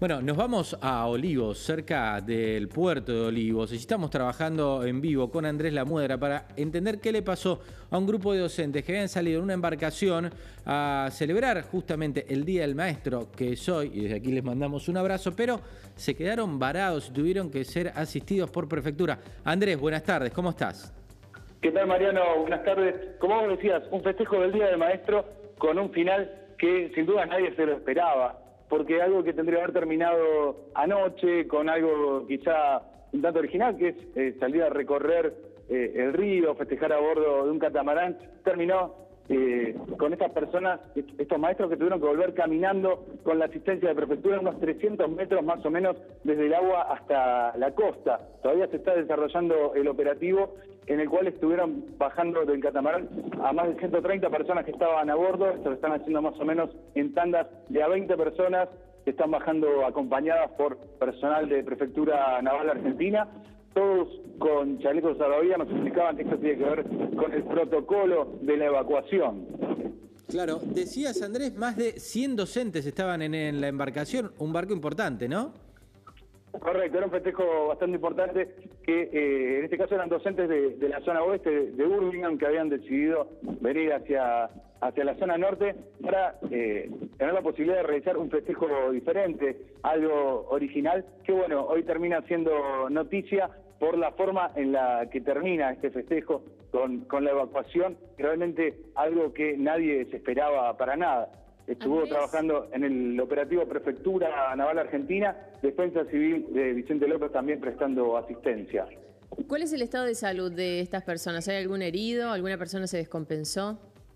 Bueno, nos vamos a Olivos, cerca del puerto de Olivos, y estamos trabajando en vivo con Andrés Lamuedra para entender qué le pasó a un grupo de docentes que habían salido en una embarcación a celebrar justamente el Día del Maestro, que es hoy, y desde aquí les mandamos un abrazo, pero se quedaron varados y tuvieron que ser asistidos por prefectura. Andrés, buenas tardes, ¿cómo estás? ¿Qué tal, Mariano? Buenas tardes. Como vos decías, un festejo del Día del Maestro con un final que sin duda nadie se lo esperaba, porque algo que tendría que haber terminado anoche con algo quizá un tanto original, que es salir a recorrer el río, festejar a bordo de un catamarán, terminó con estas personas, estos maestros que tuvieron que volver caminando con la asistencia de prefectura unos 300 metros más o menos desde el agua hasta la costa. Todavía se está desarrollando el operativo en el cual estuvieron bajando del catamarán a más de 130 personas que estaban a bordo. Esto lo están haciendo más o menos en tandas de a 20 personas que están bajando acompañadas por personal de Prefectura Naval Argentina. Todos con chalecos salvavidas. Nos explicaban que esto tiene que ver con el protocolo de la evacuación. Claro, decías, Andrés, más de 100 docentes estaban en la embarcación, un barco importante, ¿no? Correcto, era un festejo bastante importante que en este caso eran docentes de la zona oeste de Burlingame que habían decidido venir hacia la zona norte para tener la posibilidad de realizar un festejo diferente, algo original, que bueno, hoy termina siendo noticia por la forma en la que termina este festejo con la evacuación, realmente algo que nadie se esperaba para nada. Estuvo Andrés, trabajando en el operativo Prefectura Naval Argentina, Defensa Civil de Vicente López también prestando asistencia. ¿cuál es el estado de salud de estas personas? ¿Hay algún herido? ¿Alguna persona se descompensó?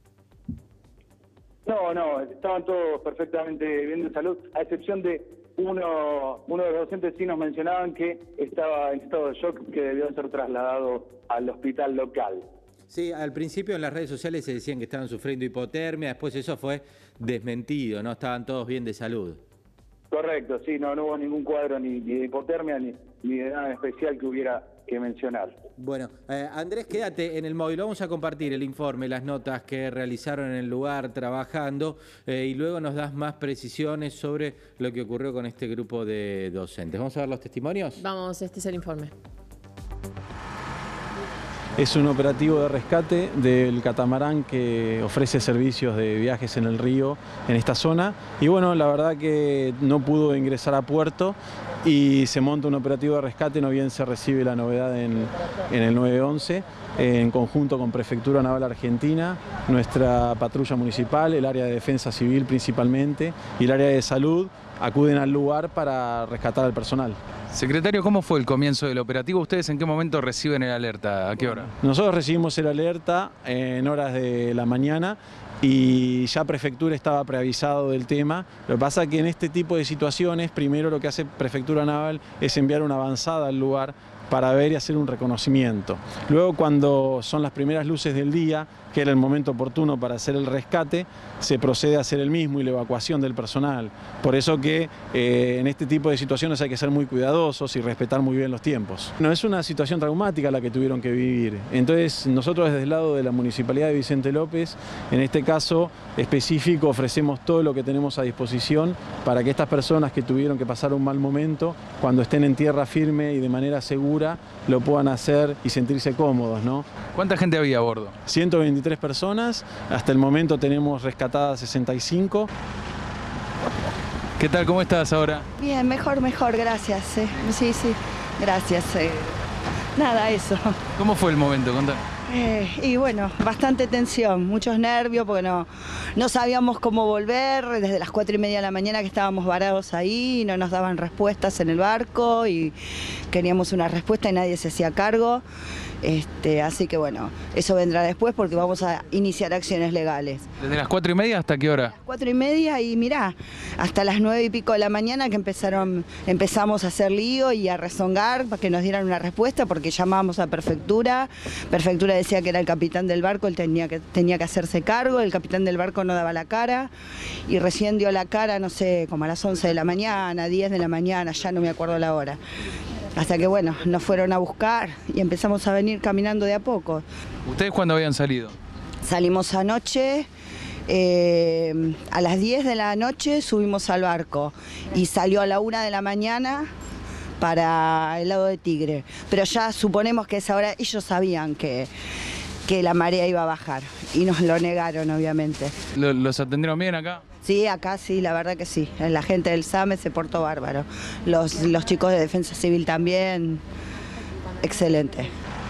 No, estaban todos perfectamente bien de salud, a excepción de uno de los docentes sí nos mencionaban que estaba en estado de shock, que debió ser trasladado al hospital local. Sí, al principio en las redes sociales se decían que estaban sufriendo hipotermia, después eso fue desmentido, ¿no? Estaban todos bien de salud. Correcto, sí, no hubo ningún cuadro ni de hipotermia ni de nada especial que hubiera que mencionar. Bueno, Andrés, quédate en el móvil, vamos a compartir el informe, las notas que realizaron en el lugar trabajando y luego nos das más precisiones sobre lo que ocurrió con este grupo de docentes. ¿Vamos a ver los testimonios? Vamos, este es el informe. Es un operativo de rescate del catamarán que ofrece servicios de viajes en el río en esta zona y bueno, la verdad que no pudo ingresar a puerto y se monta un operativo de rescate, no bien se recibe la novedad en el 911 en conjunto con Prefectura Naval Argentina, nuestra patrulla municipal, el área de defensa civil principalmente y el área de salud acuden al lugar para rescatar al personal. Secretario, ¿cómo fue el comienzo del operativo? ¿Ustedes en qué momento reciben el alerta? ¿A qué hora? Nosotros recibimos el alerta en horas de la mañana y ya Prefectura estaba preavisado del tema. Lo que pasa es que en este tipo de situaciones, primero lo que hace Prefectura Naval es enviar una avanzada al lugar para ver y hacer un reconocimiento. Luego, cuando son las primeras luces del día, que era el momento oportuno para hacer el rescate, se procede a hacer el mismo y la evacuación del personal. Por eso que en este tipo de situaciones hay que ser muy cuidadosos y respetar muy bien los tiempos. No es una situación traumática la que tuvieron que vivir. Entonces, nosotros desde el lado de la Municipalidad de Vicente López, en este caso específico, ofrecemos todo lo que tenemos a disposición para que estas personas que tuvieron que pasar un mal momento, cuando estén en tierra firme y de manera segura, lo puedan hacer y sentirse cómodos, ¿no? ¿Cuánta gente había a bordo? 123 personas, hasta el momento tenemos rescatadas 65. ¿Qué tal? ¿Cómo estás ahora? Bien, mejor, gracias. Sí, gracias. Nada, eso. ¿Cómo fue el momento? Contá. Y bueno, bastante tensión, muchos nervios porque no sabíamos cómo volver, desde las 4:30 de la mañana que estábamos varados ahí, no nos daban respuestas en el barco y queríamos una respuesta y nadie se hacía cargo. Así que bueno, eso vendrá después porque vamos a iniciar acciones legales. ¿Desde las 4:30 hasta qué hora? 4:30 y mirá, hasta las 9 y pico de la mañana que empezamos a hacer lío y a rezongar para que nos dieran una respuesta porque llamábamos a Prefectura decía que era el capitán del barco, él tenía que hacerse cargo, el capitán del barco no daba la cara y recién dio la cara, no sé, como a las 11 de la mañana, 10 de la mañana, ya no me acuerdo la hora. Hasta que bueno, nos fueron a buscar y empezamos a venir caminando de a poco. ¿Ustedes cuándo habían salido? Salimos anoche, A las 10 de la noche subimos al barco y salió a la 1 de la mañana para el lado de Tigre. Pero ya suponemos que a esa hora ellos sabían que la marea iba a bajar y nos lo negaron, obviamente. ¿Los atendieron bien acá? Sí, acá sí, la verdad que sí. La gente del SAME se portó bárbaro. Los chicos de Defensa Civil también, excelente.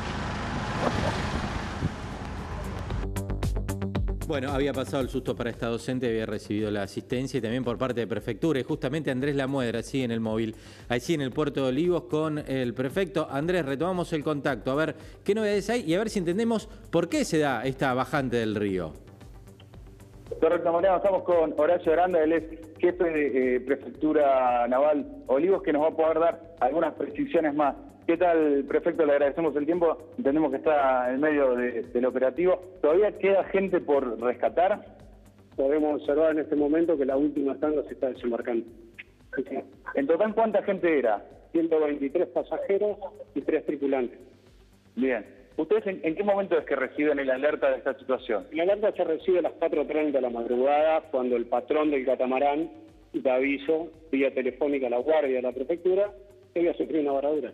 Bueno, había pasado el susto para esta docente, había recibido la asistencia y también por parte de Prefectura. Y justamente Andrés Lamuedra sigue en el móvil, allí en el Puerto de Olivos con el prefecto. Andrés, retomamos el contacto, a ver qué novedades hay y a ver si entendemos por qué se da esta bajante del río. Correcto, Mariano, estamos con Horacio Aranda, él es jefe de Prefectura Naval Olivos, que nos va a poder dar algunas precisiones más. ¿Qué tal, prefecto? Le agradecemos el tiempo. Entendemos que está en medio del operativo. ¿Todavía queda gente por rescatar? Podemos observar en este momento que la última tanda se está desembarcando. ¿En total cuánta gente era? 123 pasajeros y 3 tripulantes. Bien. ¿Ustedes en qué momento es que reciben el alerta de esta situación? La alerta se recibe a las 4:30 de la madrugada, cuando el patrón del catamarán da aviso vía telefónica a la guardia de la prefectura que había sufrido una varadura.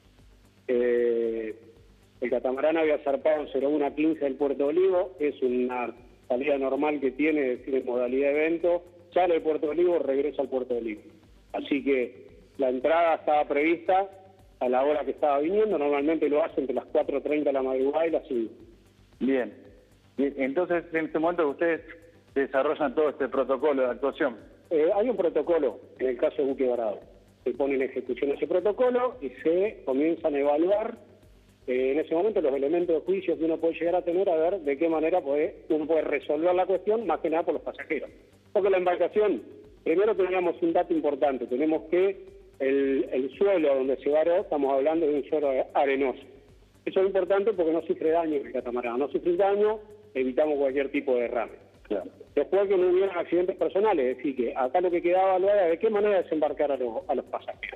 El catamarán había zarpado en 01:15 del Puerto de Olivo, es una salida normal que tiene, es decir, en modalidad de evento, sale del Puerto de Olivo, regresa al Puerto de Olivo. Así que la entrada estaba prevista a la hora que estaba viniendo, normalmente lo hace entre las 4:30 de la madrugada y las 5. Bien. Entonces, en este momento ustedes desarrollan todo este protocolo de actuación. Hay un protocolo en el caso de buque varado. Se pone en ejecución ese protocolo y se comienzan a evaluar en ese momento los elementos de juicio que uno puede llegar a tener, a ver de qué manera uno puede resolver la cuestión, más que nada por los pasajeros. Porque la embarcación, primero teníamos un dato importante, tenemos que el suelo donde se varó, estamos hablando de un suelo arenoso. Eso es importante porque no sufre daño el catamarán, no sufre daño, evitamos cualquier tipo de derrame. Claro. Después que no hubieran accidentes personales, es decir, que acá lo que quedaba evaluado era de qué manera desembarcar a los pasajeros.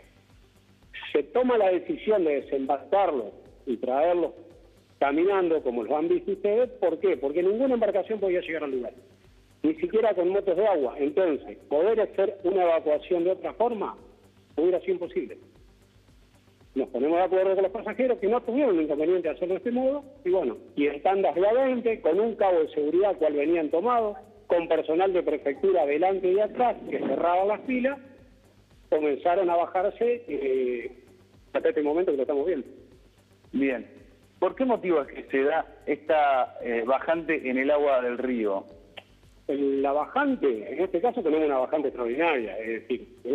Se toma la decisión de desembarcarlos y traerlos caminando, como lo han visto ustedes. ¿Por qué? Porque ninguna embarcación podía llegar al lugar, ni siquiera con motos de agua. Entonces, poder hacer una evacuación de otra forma hubiera sido imposible. Nos ponemos de acuerdo con los pasajeros que no tuvieron inconveniente de hacerlo de este modo, y bueno, y en tandas de a 20, con un cabo de seguridad cual venían tomados, con personal de prefectura delante y atrás que cerraban las filas, comenzaron a bajarse hasta este momento que lo estamos viendo. Bien. ¿Por qué motivo es que se da esta bajante en el agua del río? La bajante, en este caso tenemos una bajante extraordinaria, es decir, es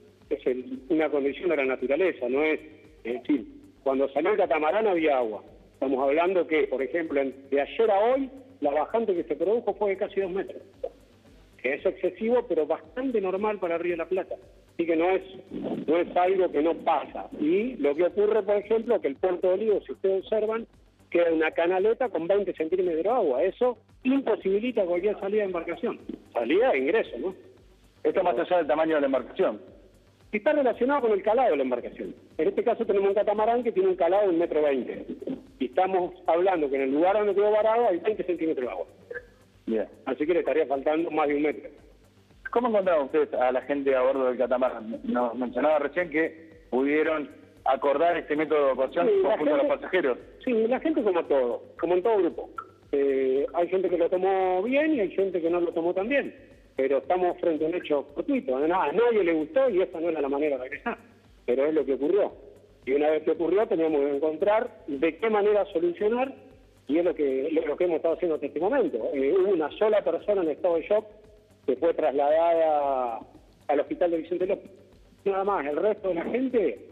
una condición de la naturaleza, no es decir, cuando salió el catamarán había agua. Estamos hablando que, por ejemplo, de ayer a hoy, la bajante que se produjo fue de casi 2 metros. Que es excesivo, pero bastante normal para el Río de la Plata. Así que no es algo que no pasa. Y lo que ocurre, por ejemplo, que el Puerto de Olivos, si ustedes observan, queda una canaleta con 20 centímetros de agua. Eso imposibilita cualquier salida de embarcación. Salida e ingreso, ¿no? Esto más allá del tamaño de la embarcación. Y está relacionado con el calado de la embarcación. En este caso tenemos un catamarán que tiene un calado de 1,20 m. Y estamos hablando que en el lugar donde quedó varado hay 20 centímetros de agua. Bien. Así que le estaría faltando más de 1 metro. ¿Cómo encontraron ustedes a la gente a bordo del catamarán? Nos mencionaba recién que pudieron acordar este método de evacuación junto a los pasajeros. Sí, la gente como todo, como en todo grupo. Hay gente que lo tomó bien y hay gente que no lo tomó tan bien. Pero estamos frente a un hecho fortuito. A nadie le gustó y esa no era la manera de regresar. Pero es lo que ocurrió. Y una vez que ocurrió teníamos que encontrar de qué manera solucionar, y es lo que hemos estado haciendo hasta este momento. Hubo una sola persona en estado de shock que fue trasladada al hospital de Vicente López. Nada más, el resto de la gente,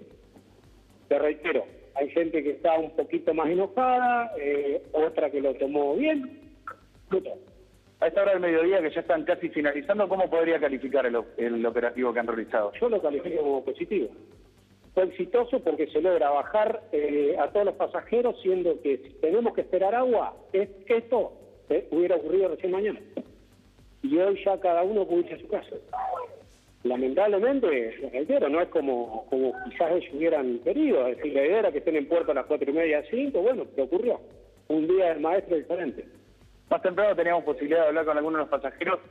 te reitero, hay gente que está un poquito más enojada, otra que lo tomó bien, bruto. A esta hora del mediodía, que ya están casi finalizando, ¿cómo podría calificar el operativo que han realizado? Yo lo califico como positivo. Fue exitoso porque se logra bajar a todos los pasajeros, siendo que si tenemos que esperar agua, esto hubiera ocurrido recién mañana. Y hoy ya cada uno puede irse a su casa. Lamentablemente, lo reitero, no es como quizás ellos hubieran querido. Es decir, la idea era que estén en puerto a las 4:30, 5, bueno, pero ocurrió. Un día del maestro diferente. Más temprano teníamos posibilidad de hablar con algunos de los pasajeros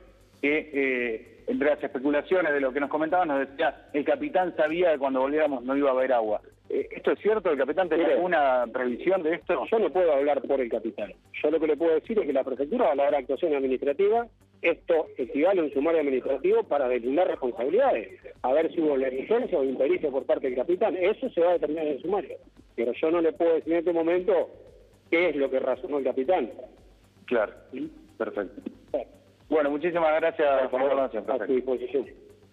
que, entre las especulaciones de lo que nos comentaban, nos decía, el capitán sabía que cuando volviéramos no iba a haber agua. ¿Esto es cierto? ¿El capitán tenía alguna previsión de esto? Yo no puedo hablar por el capitán. Yo lo que le puedo decir es que la prefectura va a elaborar actuación administrativa. Esto equivale a un sumario administrativo para deslindar responsabilidades. A ver si hubo negligencia o impericia por parte del capitán. Eso se va a determinar en el sumario. Pero yo no le puedo decir en este momento qué es lo que razonó el capitán. Claro, perfecto. Bueno, muchísimas gracias por la información. A su disposición.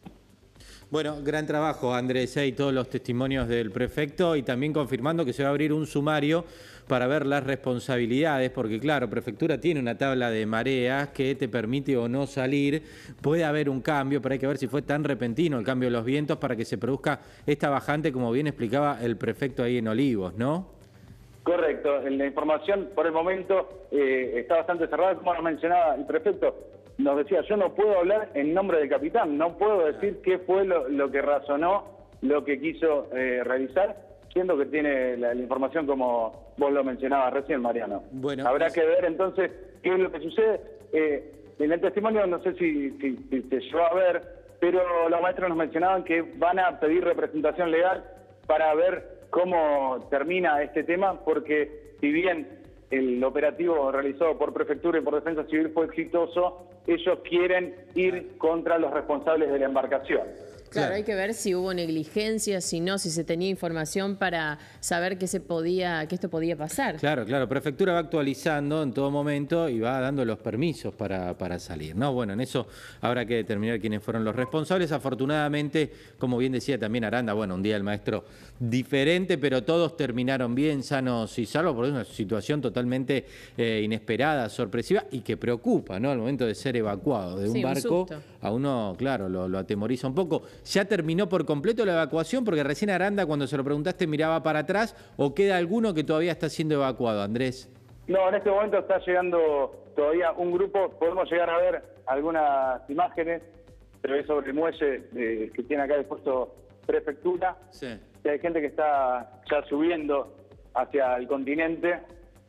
Bueno, gran trabajo, Andrés, y todos los testimonios del prefecto, y también confirmando que se va a abrir un sumario para ver las responsabilidades, porque claro, Prefectura tiene una tabla de mareas que te permite o no salir, puede haber un cambio, pero hay que ver si fue tan repentino el cambio de los vientos para que se produzca esta bajante, como bien explicaba el prefecto ahí en Olivos, ¿no? Correcto, la información por el momento está bastante cerrada, como nos mencionaba el prefecto. Nos decía, yo no puedo hablar en nombre del capitán, no puedo decir qué fue lo que razonó, lo que quiso realizar, siendo que tiene la información como vos lo mencionabas recién, Mariano. Bueno, habrá que ver entonces qué es lo que sucede. En el testimonio no sé si se llegó a ver, pero los maestros nos mencionaban que van a pedir representación legal para ver cómo termina este tema, porque si bien el operativo realizado por Prefectura y por Defensa Civil fue exitoso, ellos quieren ir contra los responsables de la embarcación. Claro, hay que ver si hubo negligencia, si no, si se tenía información para saber que esto podía pasar. Claro, Prefectura va actualizando en todo momento y va dando los permisos para salir, ¿no? Bueno, en eso habrá que determinar quiénes fueron los responsables. Afortunadamente, como bien decía también Aranda, bueno, un día el maestro diferente, pero todos terminaron bien, sanos y salvos, por una situación totalmente inesperada, sorpresiva y que preocupa, ¿no? Al momento de ser evacuado de un barco, a uno, claro, lo atemoriza un poco. ¿Ya terminó por completo la evacuación? Porque recién Aranda, cuando se lo preguntaste, miraba para atrás, ¿o queda alguno que todavía está siendo evacuado, Andrés? No, en este momento está llegando todavía un grupo, podemos llegar a ver algunas imágenes, pero es sobre el muelle que tiene acá dispuesto Prefectura. Sí. Hay gente que está ya subiendo hacia el continente.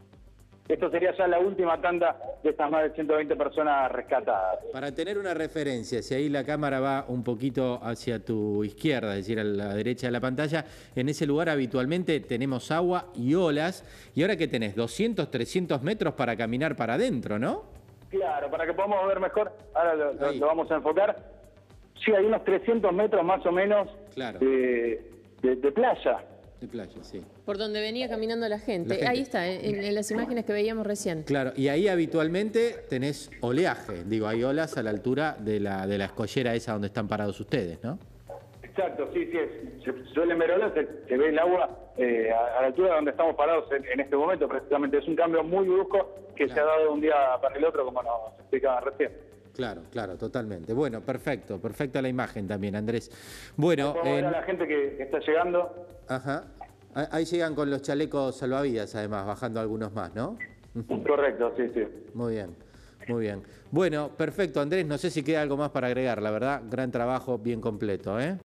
Esto sería ya la última tanda de estas más de 120 personas rescatadas. Para tener una referencia, si ahí la cámara va un poquito hacia tu izquierda, es decir, a la derecha de la pantalla, en ese lugar habitualmente tenemos agua y olas, y ahora que tenés 200, 300 metros para caminar para adentro, ¿no? Claro, para que podamos ver mejor, ahora lo vamos a enfocar. Sí, hay unos 300 metros más o menos de playa. De playa, sí. Por donde venía caminando la gente. Ahí está, en las imágenes que veíamos recién. Claro, y ahí habitualmente tenés oleaje, digo, hay olas a la altura de la escollera esa donde están parados ustedes, ¿no? Exacto, sí, se suelen ver olas, se ve el agua a la altura de donde estamos parados en este momento, precisamente. Es un cambio muy brusco que se ha dado de un día para el otro, como nos explicaba recién. Claro, totalmente. Bueno, perfecta la imagen también, Andrés. Bueno, ver a la gente que está llegando. Ajá. Ahí llegan con los chalecos salvavidas, además, bajando algunos más, ¿no? Correcto, sí. Muy bien. Bueno, perfecto, Andrés. No sé si queda algo más para agregar, la verdad, gran trabajo, bien completo, ¿eh?